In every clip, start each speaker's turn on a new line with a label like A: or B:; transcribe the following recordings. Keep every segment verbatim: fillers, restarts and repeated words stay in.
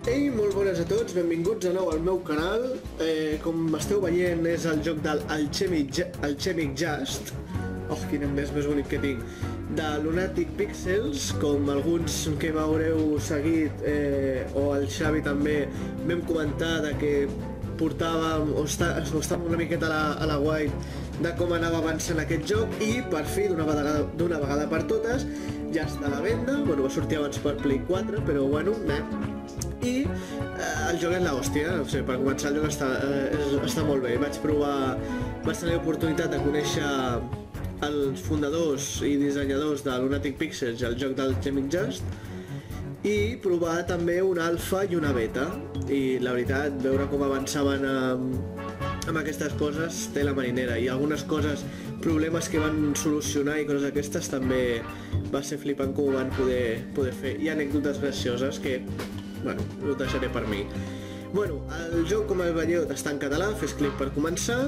A: Ei, molt bones a tots, benvinguts de nou al meu canal. Eh, com esteu veient és el joc del Alchemic, Alchemic Just. Oh, quin més més bonic que tinc. De Lunatic Pixels, com alguns que m'haureu seguit, eh, o el Xavi també, vam comentar de que portàvem, o, està, o estàvem una miqueta a la, a la guai de com anava avançant aquest joc i per fi, d'una vegada, d'una vegada per totes, ja està a la venda. Bueno, va sortir abans per Play quatre, però bueno, anem. I eh, el joc és l'hòstia, o sigui, per començar el joc està, eh, està molt bé. Vaig provar, vaig tenir l'oportunitat de conèixer els fundadors i dissenyadors de Lunatic Pixels i el joc del Alchemic Just i provar també una alfa i una beta, i la veritat, veure com avançaven amb, amb aquestes coses té la marinera, i algunes coses, problemes que van solucionar i coses aquestes també va ser flipant com ho van poder, poder fer, i anècdotes gracioses que, bueno, ho deixaré per mi. Bueno, el joc, com el veieu, està en català, fes clic per començar.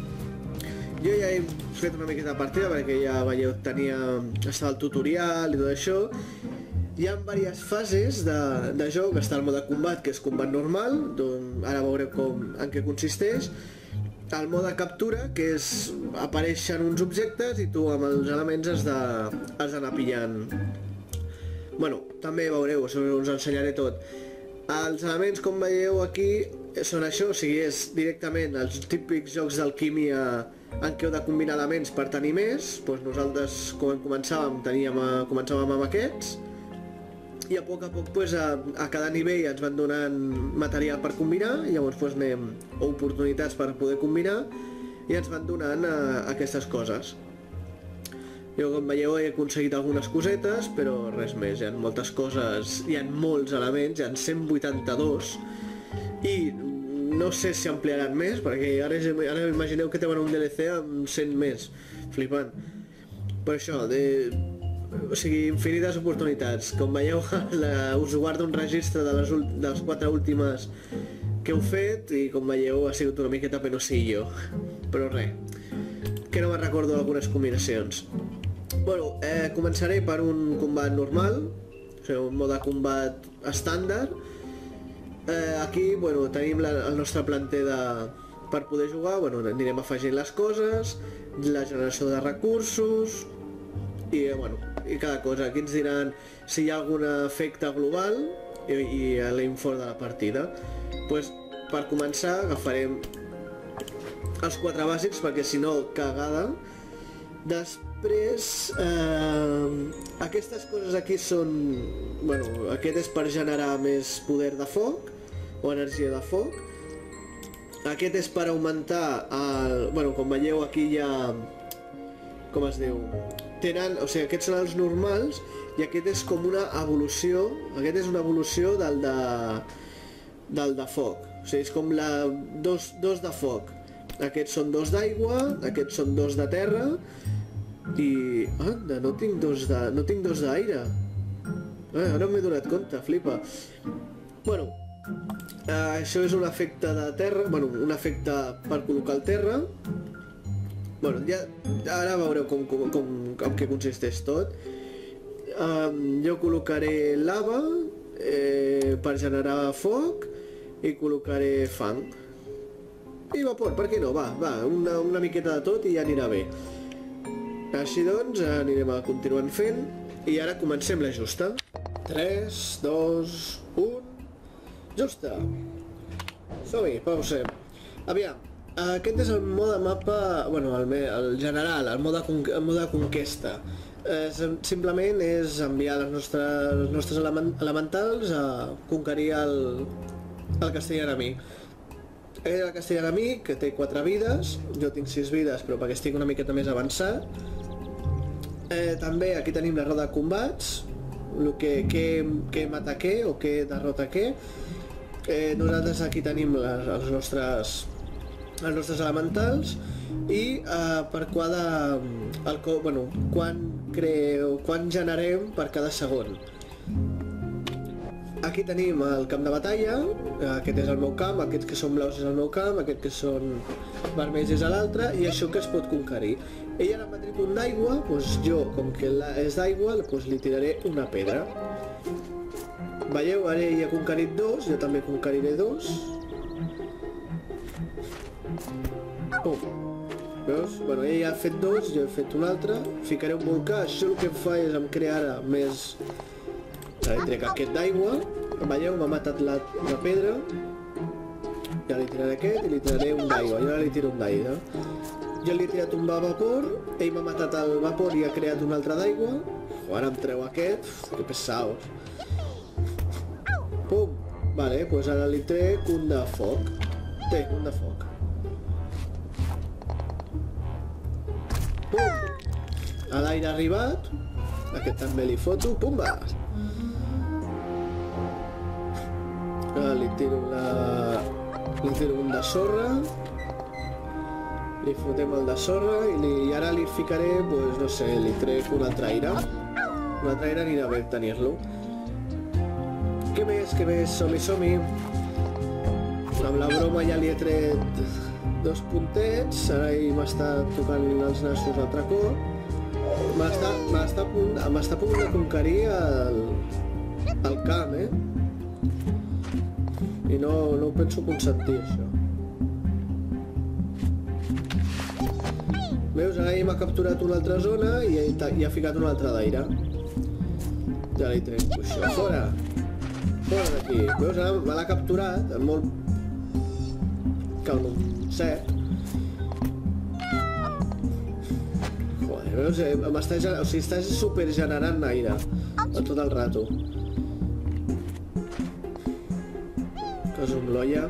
A: Jo ja he fet una miqueta de partida perquè ja veieu, tenia, estava el tutorial i tot això. Hi ha diverses fases de, de joc, està el mode combat, que és combat normal, doncs ara veureu com, en què consisteix. El mode captura, que és apareixen uns objectes i tu amb els elements has de, has d'anar pillant. Bueno, també veureu, us ensenyaré tot. Els elements, com veieu aquí, són això, o sigui, és directament els típics jocs d'alquímia en què heu de combinar elements per tenir més. Doncs nosaltres, com començàvem, teníem a, començàvem amb aquests, i a poc a poc doncs, a, a cada nivell ens van donant material per combinar, i llavors doncs, anem, o oportunitats per poder combinar, i ens van donant a, aquestes coses. Jo, com veieu, he aconseguit algunes cosetes, però res més, hi ha moltes coses, hi ha molts elements, hi ha cent vuitanta-dos, i no sé si ampliaran més, perquè ara, ara imagineu que tenen un D L C amb cent més, flipant. Per això, de, o sigui, infinites oportunitats. Com veieu, la, us guardo un registre de les, de les quatre últimes que heu fet, i com veieu ha sigut una miqueta penossillo, però res, que no me'n recordo algunes combinacions. Bueno, eh, començaré per un combat normal, o sigui, un mode combat estàndard. Eh, aquí, bueno, tenim la, el nostre planter de, per poder jugar, bueno, anirem afegint les coses, la generació de recursos, i, bueno, i cada cosa. Aquí ens diran si hi ha algun efecte global i, i l'info de la partida. Pues, per començar, agafarem els quatre bàsics, perquè si no, cagada. Després, eh, aquestes coses aquí són, bueno, aquest és per generar més poder de foc, o energia de foc. Aquest és per augmentar el, bueno, com veieu aquí hi ha, com es diu, tenen, o sigui, aquests són els normals, i aquest és com una evolució, aquest és una evolució del de, del de foc, o sigui, és com la, dos, dos de foc. Aquests són dos d'aigua, aquests són dos de terra, i... anda, no tinc dos de... no tinc dos d'aire. Ah, ara m'he donat compte, flipa. Bueno, eh, això és un efecte de terra, bueno, un efecte per col·locar el terra. Bueno, ja, ara veureu com, com, com, com què consisteix tot. Um, jo col·locaré lava eh, per generar foc, i col·locaré fang. I vapor, per què no? Va, va, una, una miqueta de tot i ja anirà bé. Així doncs, anirem a continuant fent, i ara comencem la justa. tres, dos, un... Justa! Som-hi, pausem. Aviam, aquest és el mode mapa, bueno, el, el general, el mode, el mode conquesta. Eh, simplement és enviar les nostres, els nostres element, elementals a conquerir el, el castell enemic. És el castell enemic, que té quatre vides, jo tinc sis vides, però perquè estic una miqueta més avançat. Eh, també aquí tenim la roda de combats, el que, que, que mata què o que derrota què. Eh, nosaltres aquí tenim les, els, nostres, els nostres elementals, i eh, per cada, el, bueno, quan, creo, quan generem per cada segon. Aquí tenim el camp de batalla, aquest és el meu camp, aquests que són blaus és el meu camp, aquests que són vermells és l'altre, i això que es pot conquerir. Ell ara m'ha tret un d'aigua, doncs jo, com que és d'aigua, doncs li tiraré una pedra. Veieu, ara ell ha conquerit dos, jo també conqueriré dos. Pum. Veus? Bueno, ell ha fet dos, jo he fet un altre. Ficaré un volcà, això el que em fa és em crear ara més... Ara li trec aquest d'aigua. Veieu, m'ha matat la, la pedra. Ja li tiraré aquest i li tiraré un d'aigua. Jo ara li tiro un d'aigua. Jo li he tirat un vapor, ell m'ha matat el vapor i ha creat un altre d'aigua. Ara em treu aquest. Que pesaos. Pum. Vale, doncs ara li trec un de foc. Té, un de foc. Pum. A l'aire ha arribat. Aquest també li foto. Pumba. Ara li tiro la... li tiro un de sorra. Li fotem el de sorra i, li... i ara li ficaré, pues, no sé, li trec un altre aire. Un altre aire anirà bé tenir-lo. Què més, què més? Som-hi, som-hi. Amb la broma ja li he tret dos puntets. Ara ell m'està tocant els nassos altre cop. M'està a punt, m'està a punt de conquerir el, el camp, eh? I no, no ho penso consentir, això. Veus, ara ell m'ha capturat una altra zona i ha, i ha ficat una altra d'aire. Ja li trenco això. Fora! Fora d'aquí. Veus, ara me l'ha capturat, amb molt... calmo, sec. Joder, veus, m'està generant... O sigui, està super generant aire a tot el rato. Poso amb l'olla.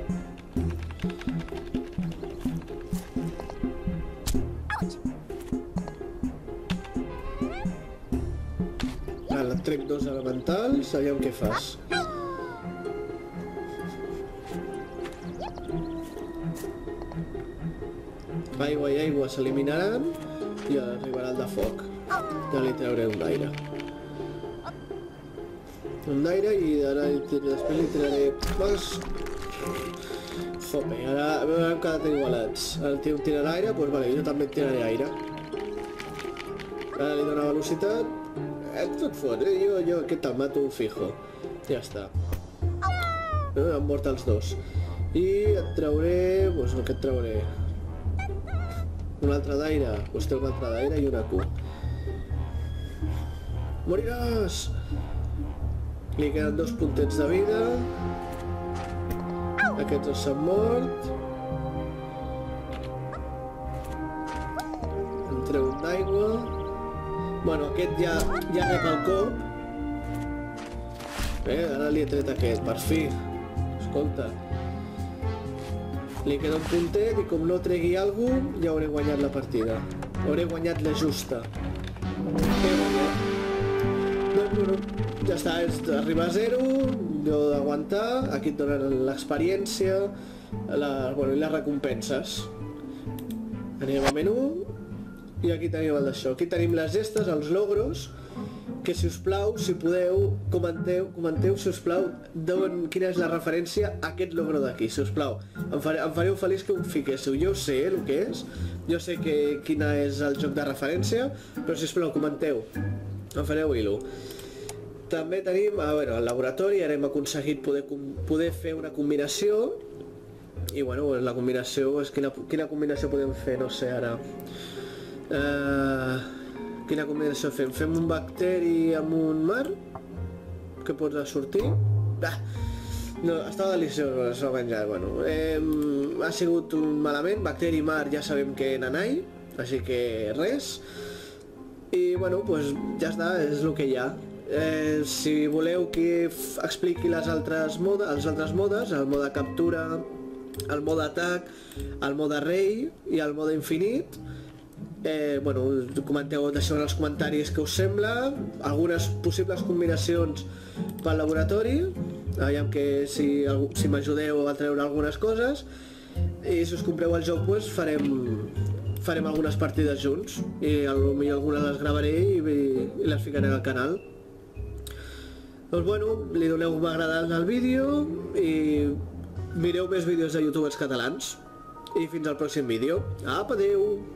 A: Ara trec dos elementals, aviam què fas. Aigua i aigua s'eliminaran i arribarà el de foc. Ja li trauré un d'aire. Un d'aire i ara després li tiraré... Vas... Jope, ara hem quedat igualats. El tio tira l'aire, doncs vale, jo també tiraré aire. Ara li dona velocitat. Eh, tu et fots, eh? Jo, jo aquest el mato fijo. Ja està. Eh, han mort els dos. I et trauré... Doncs el que et trauré? Un altre d'aire. Doncs té un altre d'aire i una Q. Moriràs! Li queden dos puntets de vida. Aquests dos s'han mort. Em treu un d'aigua. Bueno, aquest ja, ja rep el cop. Bé, ara li he tret aquest, per fi. Escolta. Li queda un puntet i com no tregui alguna cosa, ja hauré guanyat la partida. Hauré guanyat la justa. He guanyat. Doncs, bueno, ja està, és arribar a zero, jo d'aguantar, aquí et donen l'experiència, la, bueno, i les recompenses. Anem a menú, i aquí tenim el d'això. Aquí tenim les gestes, els logros, que si us plau, si podeu, comenteu, comenteu si us plau, d'on, quina és la referència a aquest logro d'aquí, si us plau. Em, fare, em fareu feliç que ho fiquéssiu. Jo sé el que és, jo sé que, quina és el joc de referència, però si us plau, comenteu. Em fareu il·lu. També tenim, a veure, al laboratori ara hem aconseguit poder, poder fer una combinació i bueno, la combinació és quina, quina combinació podem fer, no sé ara. Uh, quina combinació fem? Fem un bacteri amb un mar? Què pot sortir? Ah, no, estava deliciós, s'ho ha menjat, bueno. Eh, ha sigut un malament, bacteri i mar ja sabem que nanai, així que res. I bueno, doncs ja està, és el que hi ha. Eh, si voleu que expliqui les altres modes, els altres modes, el mode captura, el mode atac, el mode rei i el mode infinit, eh, bueno, comenteu, deixeu en els comentaris què us sembla, algunes possibles combinacions pel laboratori, aviam que si, si m'ajudeu a treure algunes coses, i si us compreu el joc doncs farem, farem algunes partides junts i potser algunes les gravaré i, i les ficaré al canal. Doncs bueno, li doneu m'agradar al vídeo i mireu més vídeos de youtubers catalans. I fins al pròxim vídeo. Apa, adeu!